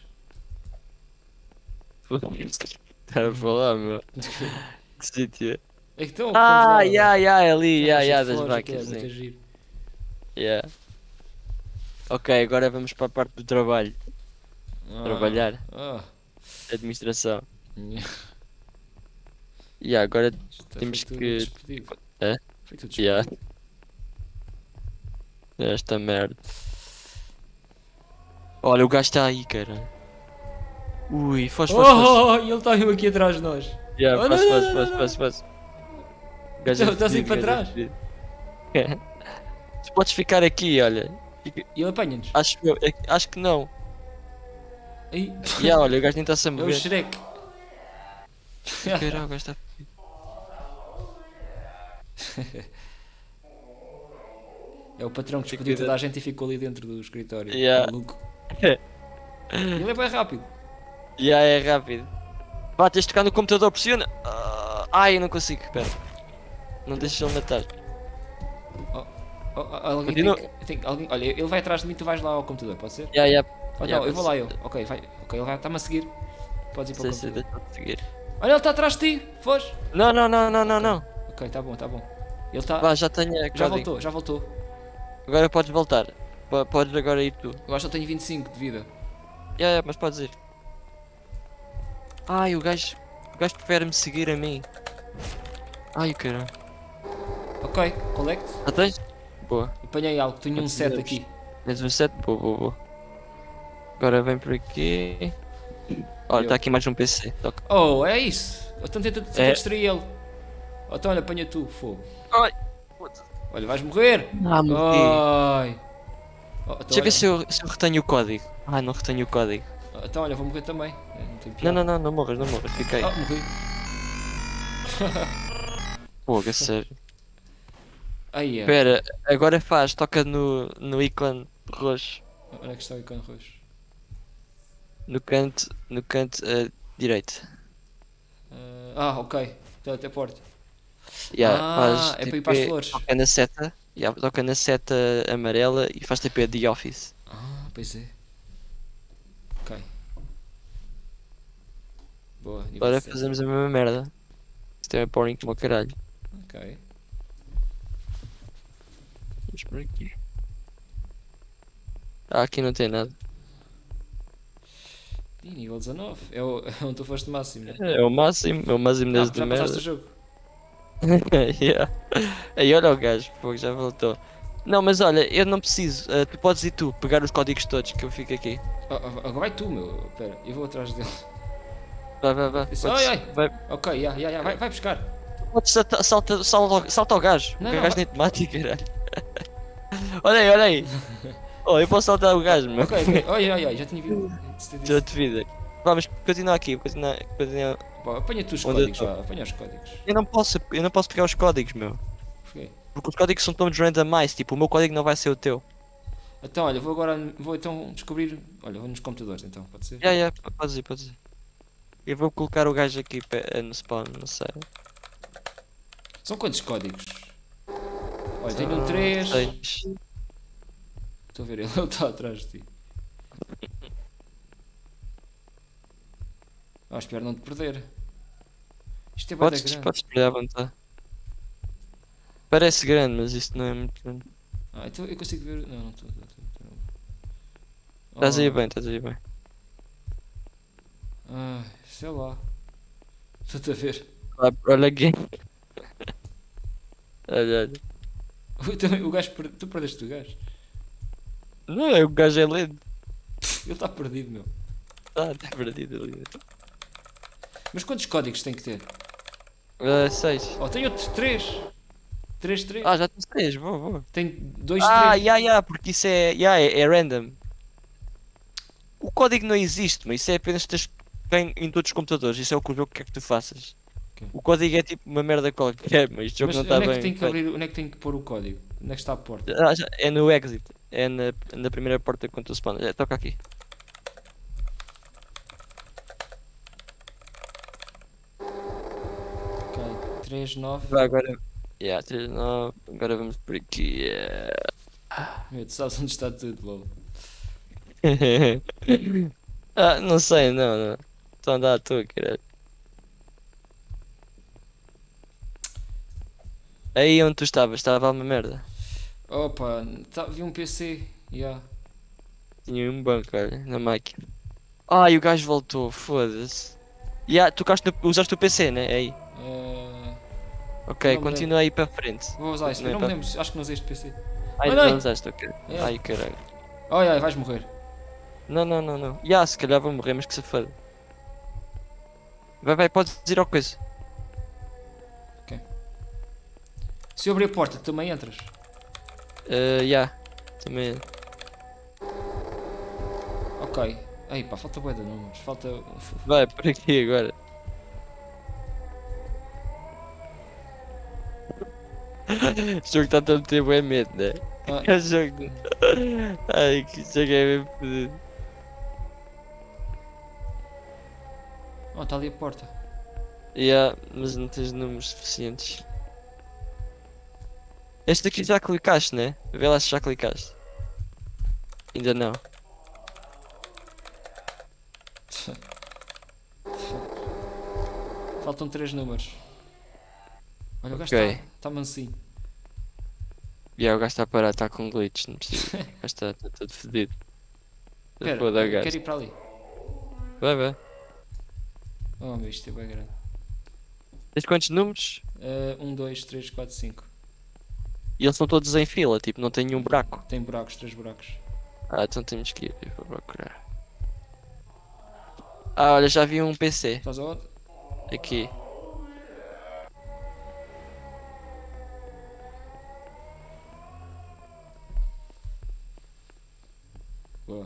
Está a falar, meu. Que sítio. É que então, fomos Ah, lá, yeah, yeah, ali, Tem yeah, uma yeah, cheia de das flores, aquilo é vacas, muito sim. giro. Yeah. Ok, agora vamos para a parte do trabalho. Ah, Trabalhar. Ah. Administração. Yeah. E agora Isto é Temos feito que- despedido. É? Feito despedido. Yeah. Esta merda. Olha, o gajo está aí, cara. Ui, foz, foz, foz. Oh, ele está mesmo aqui atrás de nós. Yeah, Oh, foz, não, foz, não, foz, não, foz, foz. O gajo é Então, estás aí fedido, para o gajo é fedido. Tu podes ficar aqui, olha. Fica- E ele apanha-nos. Acho, que eu- é- acho que não. Aí. Yeah, olha, o gajo nem está-se a É o mover. Shrek. Caralho, o gajo está. É o patrão que Tem despediu cuidado. toda a gente e ficou ali dentro do escritório. Yeah. Maluco. Ele é bem rápido. Yeah, é rápido. Vá, tens de tocar no computador, pressiona. Ah, ai, eu não consigo, espera. Não deixes ele matar. Oh, oh, alguém Continua. tem, que- tem que- alguém, olha, ele vai atrás de mim e tu vais lá ao computador, pode ser? Yeah, yeah. Oh, Yeah, não, eu vou lá pode eu. Ok, vai. Ok, ele vai- está-me a seguir. Podes ir para o ser. Sei, sei, computador. deixa-me seguir. Olha, ele está atrás de ti. Foge. Não, não, não, não, não, não. Ok, tá bom, tá bom. Ele está. Vá, já tenho a Já código. voltou, já voltou. Agora podes voltar. Po- Podes agora ir tu. Eu acho que eu tenho vinte e cinco de vida. Yeah, yeah, mas podes ir. Ai, o gajo. O gajo prefere-me seguir a mim. Ai, o caralho. Ok, collect. Já tens? Boa. Apanhei algo, tenho um Quantos set dedos? aqui. Tens um set? Boa, boa, boa. Agora vem por aqui. Olha, Eu. está aqui mais um P C. Toca. Oh, é isso. Então tenta, tenta É. destruir ele. Oh, então olha, apanha tu, fogo. Ai. Olha, vais morrer. Ah, morri. Ai. Oh, então, Deixa eu ver olha, se eu, se eu retenho o código. Ah, não retenho o código. oh, então olha, vou morrer também. É, não tem Não, piada. não, não, não morras, não morras. Fica aí. Oh, morri. Pô, a sério. Aí é. Espera, agora faz, toca no, no ícone roxo. Onde é que está o ícone roxo? No canto, no canto eh, direito. Ah, ah, ok. Teleporte. Yeah, Ah, faz é para ir para as T P, flores. toca na seta, yeah, toca na seta amarela e faz T P de Office. Ah, pois é. Ok. Boa, nível Agora dezessete. fazemos a mesma merda. Isto é boring como o caralho. Ok. Vamos por aqui. Ah, aqui não tem nada. Ih, nível dezanove. É, o, é onde tu foste máximo, né? É o máximo, é o máximo Ah, desde já merda. passaste o jogo. Yeah. Aí olha o gajo, pô, já voltou. Não, mas olha, eu não preciso. eh, tu podes ir tu, pegar os códigos todos que eu fico aqui. Ah, ah, agora vai tu, meu. Espera, eu vou atrás dele. Vai, vai, vai. Isso- Podes, Ai, ai. vai, Ok, já, já, já. Vai, vai buscar. podes salta, salta, salta, salta ao gajo. Não, o não, gajo vai- nem te mata, caralho. Olha aí, olha aí. Oh, eu posso saltar o gajo, meu. Ok, ok. Ai, ai, ai. Já tinha visto. Já te vida. Vamos, continua aqui, continua, continua. Pá, apanha tu os Onde eu códigos, tô? vá. Apanha os códigos. Eu não posso, eu não posso pegar os códigos, meu. Porquê? Porque os códigos são todos randomized, tipo, o meu código não vai ser o teu. Então, olha, vou agora. Vou então descobrir. Olha, vou nos computadores então, pode ser? Já, yeah, já, yeah, podes ir, podes ir. Eu vou colocar o gajo aqui pe- eh, no spawn, não sei. São quantos códigos? Olha, tenho um três. Seis. Estou a ver, ele está atrás de ti. Ah, espero não te perder. Isto é bué da Podes, grande. podes perder à vontade. Parece grande, mas isto não é muito grande. Ah, então eu consigo ver. Não, não estou. Estás aí bem, estás aí bem. Ah, sei lá. Estou-te a ver. Ah, olha aqui. Olha, olha. Ui, também, o gajo. per- Tu perdeste o gajo. Não, é o gajo é lento. Ele está perdido, meu. Ah, está perdido ali. Mas quantos códigos tem que ter? Ah, seis. Oh, tenho outros três. Três, três. Ah, já tem seis, boa, boa. Tem dois, Ah, três. ya, ya, porque isso é, ya, é, é random. O código não existe, mas isso é apenas teres tem em todos os computadores. Isso é o que o jogo quer que tu faças. Ok. O código é tipo uma merda qualquer, mas este jogo Mas não onde está é que bem. tem que feito. abrir? Onde é que tem que pôr o código? Onde é que está a porta? Ah, já- é no exit. É na, na primeira porta quando tu spawns. É, toca aqui. Ok, três, nove. Vai agora. Yeah, três, nove. Agora vamos por aqui. yeah. Meu, tu sabes onde está tudo, lol. Ah, não sei, não, não. Estou a andar à toa, caralho. Aí onde tu estavas, estava uma merda. Opa, tá, vi um P C. Yeah. Tinha um banco, olha, na máquina. Ai, o gajo voltou, foda-se. Ya, tocaste no, usaste o P C, né? Aí. Eh, Ok, Não me continua aí para frente. vou usar isso. Continua Eu aí não me para- lembro. Acho que não usei este P C. Ai, Ai, não ai. usaste, ok. É. Ai, caralho. Ai, ai, vais morrer. Não, não, não, não. Ya, se calhar vou morrer, mas que se foda. Vai, vai, podes ir ao coisa. Se eu abrir a porta, tu também entras. Uh, ya, também. Ok. Aí pá, falta bué de números. Falta. Vai, por aqui agora. O jogo está a meter bem medo, né? Ah, É jogo. Ai, que jogo é mesmo fodido. oh, está ali a porta. Ya, mas não tens números suficientes. Este aqui já clicaste, né? Vê lá se já clicaste. Ainda não. Faltam três números. Olha, o gajo Ok. está tá mansinho. E yeah, o gajo está parado, está com glitch, não precisa. O gajo está está todo fedido. Espera, Foda o eu gajo. quero ir para ali. Vai, vai. Oh meu, isto é bem grande. Tens quantos números? Eh, um, dois, três, quatro, cinco. E eles estão todos em fila, tipo, não tem nenhum buraco. Tem buracos, três buracos. Ah, então temos que ir para procurar. Ah, olha, já vi um P C. Estás aonde? Aqui. Boa.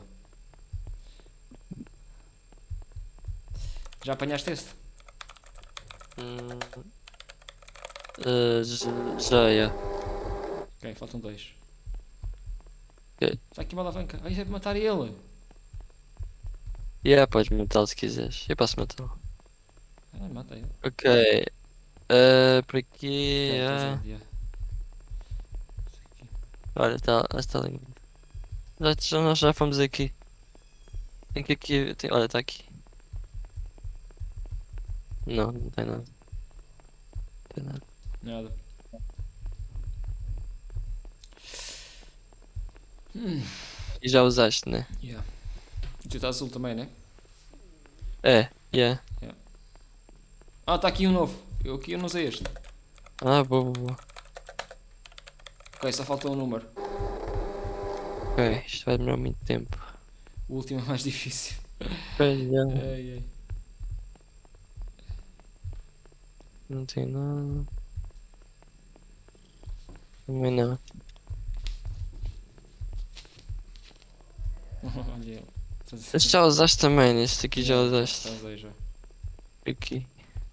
Já apanhaste este? Hum, Uh, já, já, já. Ok, faltam dois. Ok. Está aqui uma alavanca. Ai, deve matar ele. Yeah, podes matá-lo se quiseres. Eu posso matá-lo. Ah, mata ele. Ok. Uh, por aqui. Ok, estás ah. onde? Yeah. Isso aqui. Olha, tá, está ali. Já, já- nós já fomos aqui. Tem que aqui. Tem, olha, está aqui. Não, não tem nada. Não tem nada. Nada. Hum. E já usaste, né? Yeah. E tu está azul também, né? É, yeah. Ah, está aqui um novo. Eu aqui eu não sei este. Ah, boa, boa, boa. Ok, só falta um número. Ok, isto vai demorar muito tempo. O último é mais difícil. Pois, já. Ai, ai. Não tem nada. Também não. Olha ele. Este já usaste também, né? Este aqui já usaste. Já usei já. Aqui.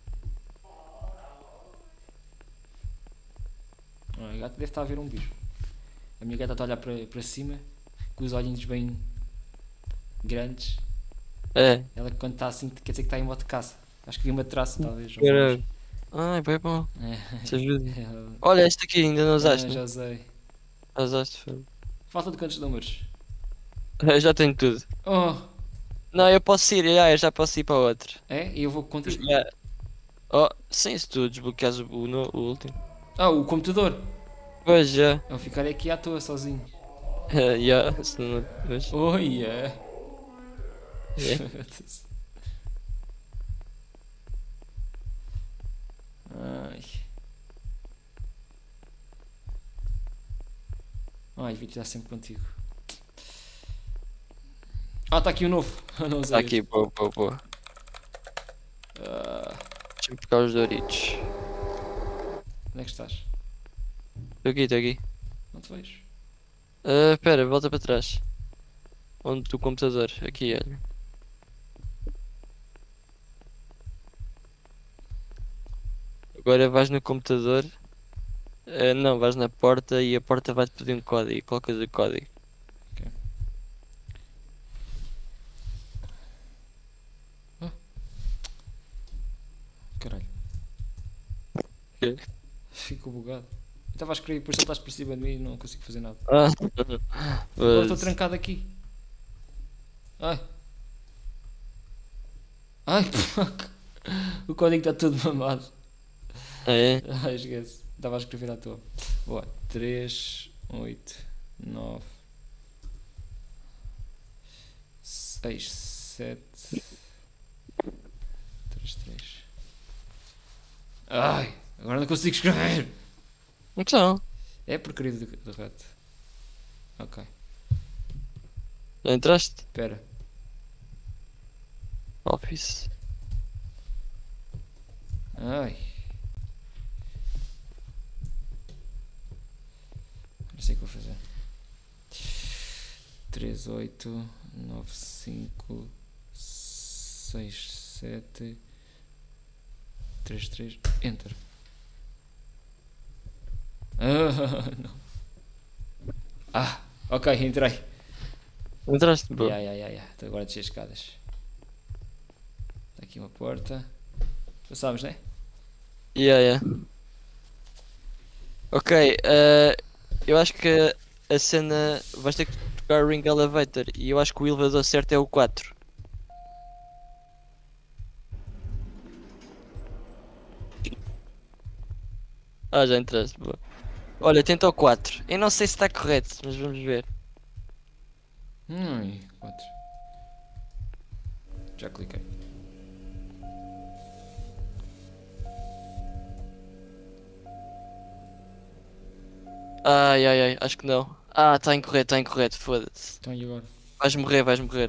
Ah, a gata deve estar a ver um bicho. A minha gata está a olhar para, para cima, com os olhinhos bem grandes. É. Ela quando está assim, quer dizer que está em modo de caça. Acho que vi uma traça, talvez. ou Caralho. Ai, bem bom. mais. Te ajuda. É, Olha, este aqui ainda não usaste, ah, né? já usei. Já usaste, foi. Falta de quantos números? Eu já tenho tudo. Oh! Não, eu posso ir, já, eu já posso ir para outro. É? E eu vou contigo. Já. Oh, sim, se tu desbloqueares o, o, no- o último. Ah, o computador! Pois já. Eu vou ficar aqui à toa sozinho. Já, se não. Pois. Oh yeah! Yeah. Ai. Ai, devia estar sempre contigo. Ah, está aqui o novo. Não usei Está aqui, boa, boa, boa. este. Ah, Deixa-me pegar os Doritos. onde é que estás? Estou aqui, estou aqui. Não te vejo. Ah, espera, volta para trás. Onde do computador? Aqui, olha. Agora vais no computador. Ah, não, vais na porta e a porta vai-te pedir um código. Colocas o código. Caralho. Quê? Fico bugado. Eu estava a escrever, depois saltaste por cima de mim e não consigo fazer nada. Ah, Agora estou mas- trancado aqui. Ai. Ai, fuck. O código está todo mamado. Ah, é? Ai, esquece. Estava a escrever à toa. Boa. três, oito, nove, seis, sete, três, três. Ai, agora não consigo escrever. Então, É porcaria do, do rato. Ok, já entraste? espera. Office. Ai. Não sei o que vou fazer. três, oito, nove, cinco, seis, sete, três, três. Enter. Ah, não. Ah, ok, entrei. Entraste? Boa. Ya, ya, ya, ya. Então agora descer as escadas. Está aqui uma porta. Passámos, né? Yeah, yeah. Ok, eh, eu acho que a cena. Vais ter que tocar Ring Elevator e eu acho que o elevador certo é o quatro. Ah, já entraste, boa. Olha, tenta o quatro. Eu não sei se está correto, mas vamos ver. Hum, quatro. Já cliquei. Ai, ai, ai, acho que não. Ah, está incorreto, está incorreto, foda-se. Então e agora? Vais morrer, vais morrer.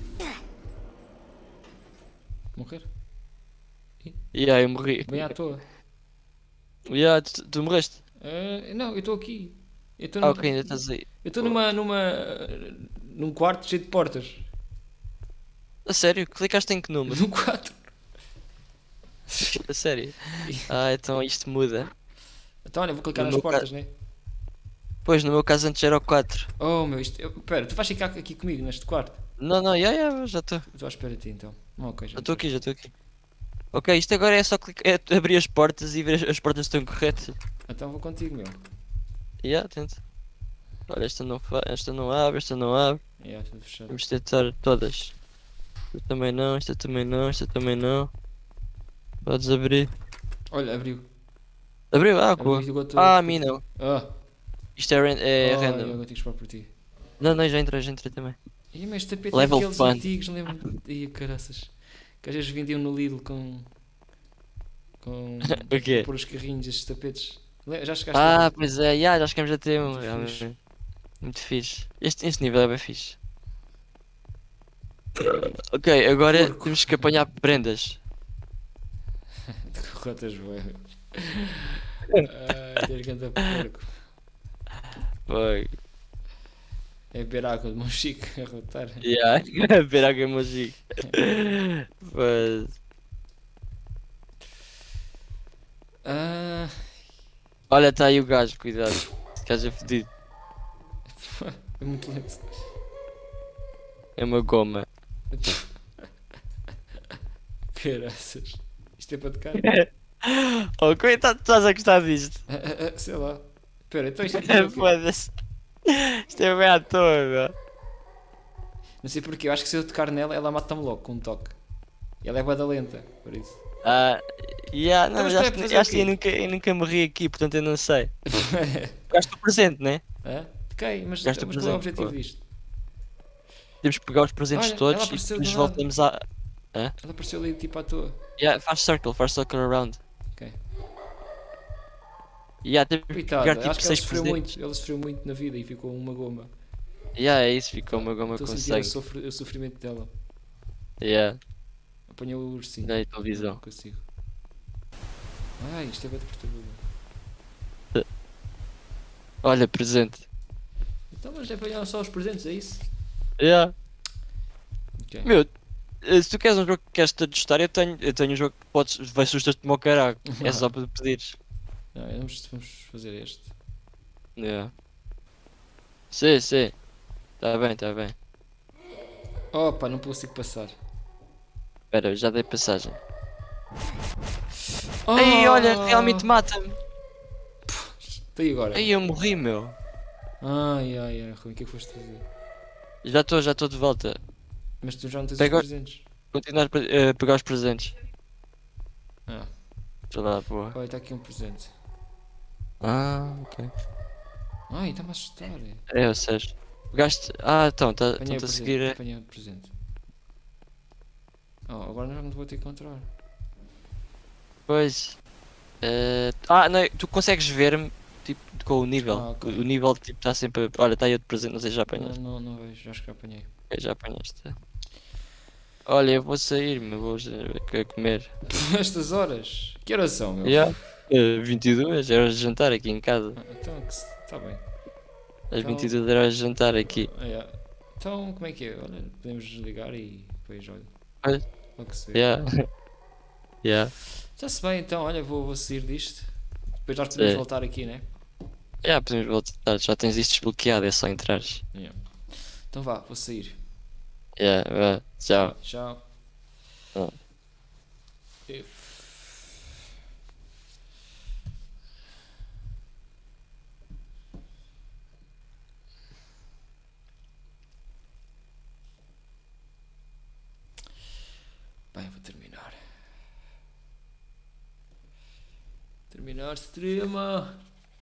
Morrer? E aí, eu morri. Bem à toa. Yeah, tu, tu morreste? Ah, não, eu estou aqui. Eu estou Ah, num- ok, ainda estás aí. eu estou numa, numa. num quarto cheio de portas. A sério? Clicaste em que número? No quatro. A sério? Ah, então isto muda. Então olha, vou clicar No nas meu portas, ca- né? Pois, no meu caso antes era o quatro. Oh meu, isto. eu- Pera, tu vais ficar aqui comigo neste quarto? Não, não, yeah, yeah, já estou. Estou à espera de ti então. Ah, ok, já Já estou entrei. aqui, já estou aqui. Ok, isto agora é só clicar, é abrir as portas e ver as, as portas estão corretas. Então vou contigo, meu. Yeah, tenta. Olha, esta não, fa... esta não abre, esta não abre. Yeah, tudo fechado. Vamos tentar todas. Esta também não, esta também não, esta também não. Podes abrir. Olha, abriu. Abriu, ah, Abriu boa. e agora estou- Ah, a mim não. Ah, Isto é, ran- é oh, random. eu agora tenho que esperar por ti. Não, não, já entrei, já entrei também. Ih, mas este tapete Level é aqueles fun. antigos, lembro-me. Ih, caraças. Que às vezes vendiam no Lidl com. Com. O quê? Por os carrinhos, estes tapetes. Le- Já chegaste Ah, a ver? pois é, já, já chegamos a ter um. Muito já, fixe. mas- Muito fixe. Este, este nível é bem fixe. Ok, agora Porco. temos que apanhar prendas. De rotas, bué. Ai, tens ganda porco. Foi. É beber água de mão chique a rotar. Yeah, ver a Game Music. Mas. Ah, Olha, tá aí o gajo, cuidado. Esse gajo é fedido. é muito lento. É uma goma. Caraças. Isto é para tocar? Oh, coitado, estás a gostar disto? Ah, ah, ah, sei lá. Espera, então isto aqui é o quê? Foda-se. Isto é bem à toa, meu. Não sei porquê, eu acho que se eu tocar nela, ela mata-me logo com um toque. E ela é bué da lenta, por isso. Ah, yeah, não, Então, mas mas espera, acho, que- fazer o acho que quê? eu nunca, eu nunca morri aqui, portanto eu não sei. Gasto o presente, né? Hã? Toquei, mas, Gasta mas qual é o presente, objetivo pô. disto? Temos que pegar os presentes Olha, ela todos e apareceu depois do nada. voltamos a. Ela apareceu ali tipo à toa. Yeah, faz circle, faz circle around. Ok. Yeah, temos que Coitada, pegar tipo acho que ela seis sofreu presentes. muito. Ela sofreu muito na vida e ficou uma goma. Yeah, é isso, ficou uma goma Estou a com sentir o, sangue. sofr- o sofrimento dela. Yeah, Apanhou o ursinho. na televisão. Não consigo. Ai, isto é bem perturbador. Olha, presente. Então, mas é apanhar só os presentes, é isso? Yeah. Ok. Meu, eh, se tu queres um jogo que queres te ajustar, eu tenho, eu tenho um jogo que podes, vai assustar-te como ao caralho. É só para pedires. Não, vamos, vamos fazer este. Yeah. Sim, sim. Tá bem, tá bem. Opa, não consigo passar. Espera, eu já dei passagem. Oh! Ei, olha, realmente mata-me. Está aí agora. Ei, eu morri, meu. Ai, ai, ai, Rui, o que é que foste fazer? Já estou, já estou de volta. Mas tu já não tens Pega- os presentes. Continuar a pre- a pegar os presentes. Ah, Sei lá, boa. olha, está aqui um presente. Ah, ok. Ai, está-me a assustar. É, ou seja. Pegaste. Ah, então, tá, Apanhei o estão-te a presente. seguir. é? Apanhei o presente. Oh, agora não vou ter que encontrar. Pois. Eh, Ah, não, tu consegues ver-me tipo com o nível. Ah, ok. O o nível tipo está sempre. a- Olha, está aí outro presente, não sei se já Não, apanhaste. não, não vejo, acho que já apanhei. Ok, já apanhaste. Olha, eu vou sair, me vou eh, comer. Estas horas? Que horas são, meu? Yeah. Eh, vinte e duas horas de jantar aqui em casa. Ah, então, está bem. As Então- vinte e duas horas de jantar aqui. Ah, yeah. Então, como é que é? Olha, podemos desligar e depois, olha. Olha. Logo se vê. Yeah. Yeah. Está-se bem, então, olha, vou, vou sair disto. Depois nós podemos Sim. voltar aqui, né? Yeah, podemos voltar. Já tens isto desbloqueado, é só entrares. Yeah. Então vá, vou sair. Yeah, vá. Tchau. Tchau. Ah. If- Bem, vou terminar. Terminar extrema.